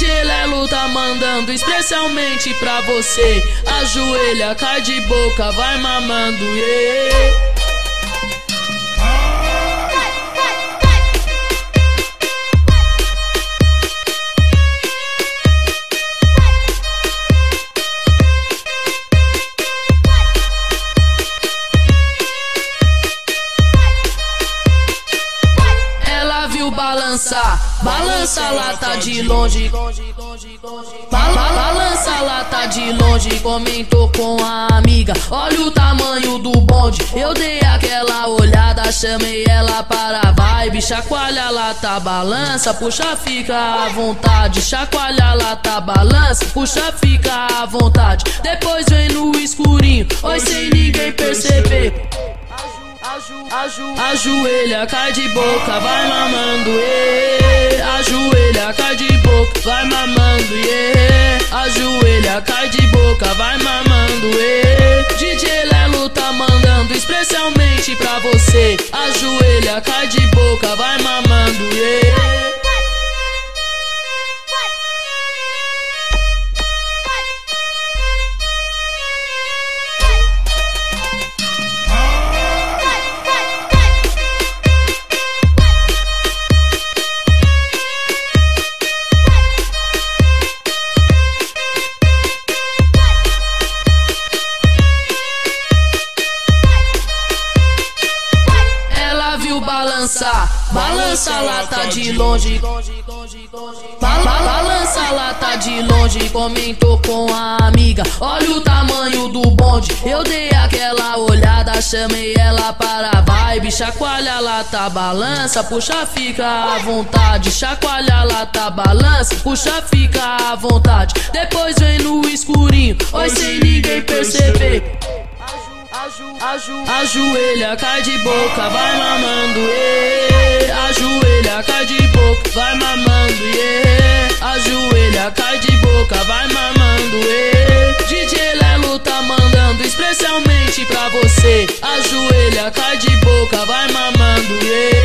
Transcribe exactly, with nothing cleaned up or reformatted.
J Lelo tá mandando especialmente pra você. Ajoelha, cai de boca, vai mamando, yeah. Balança, balança a lata de longe. Bal balança a lata de longe. Comentou com a amiga: olha o tamanho do bonde. Eu dei aquela olhada, chamei ela para a vibe. Chacoalha a lata, balança, puxa, fica à vontade. Chacoalha a lata, balança, puxa, fica à vontade. Depois vem no escurinho, oi, sem ninguém perceber. Aju, aju, ajoelha, cai de boca, vai mamando, yeah. Ajoelha, cai de boca, vai mamando, yeah. Ajoelha, cai de boca, vai mamando, yeah. D J Lelo tá mandando especialmente pra você. Ajoelha, cai de boca, vai mamando, yeah. Balança, balança a lata de longe. Bal balança a lata de longe. Comentou com a amiga: olha o tamanho do bonde. Eu dei aquela olhada, chamei ela para a vibe. Chacoalha a lata, balança, puxa, fica à vontade. Chacoalha a lata, balança, puxa, fica à vontade. Depois vem no escurinho, oi, sem ninguém perceber. Aju, aju, ajoelha, cai de boca, vai mamando, yeah. Ajoelha, cai de boca, vai mamando, yeah. Ajoelha, cai de boca, vai mamando, yeah. D J Lelo tá mandando especialmente pra você. Ajoelha, cai de boca, vai mamando, yeah.